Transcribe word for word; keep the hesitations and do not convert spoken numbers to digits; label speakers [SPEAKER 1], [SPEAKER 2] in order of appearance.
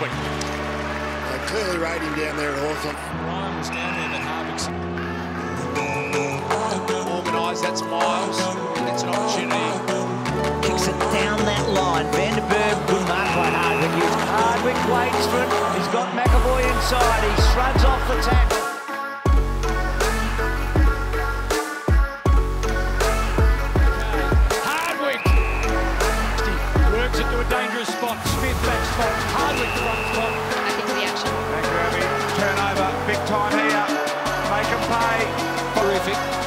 [SPEAKER 1] Hardwick.
[SPEAKER 2] Uh, clearly riding down there at Hawthorn.
[SPEAKER 1] Ryan was down there, but Hardwick's organised. That's Miles. That's an opportunity.
[SPEAKER 3] Kicks it down that line. Vanderberg, good mark by Hardwick. Hardwick waits for it. He's got McAvoy inside. He shrugs off the tackle.
[SPEAKER 1] Hardwick works it to a dangerous spot. Smith back spot. Hardwick front spot.
[SPEAKER 4] Back into the action.
[SPEAKER 1] Turnover, big time here. Make them pay. Terrific.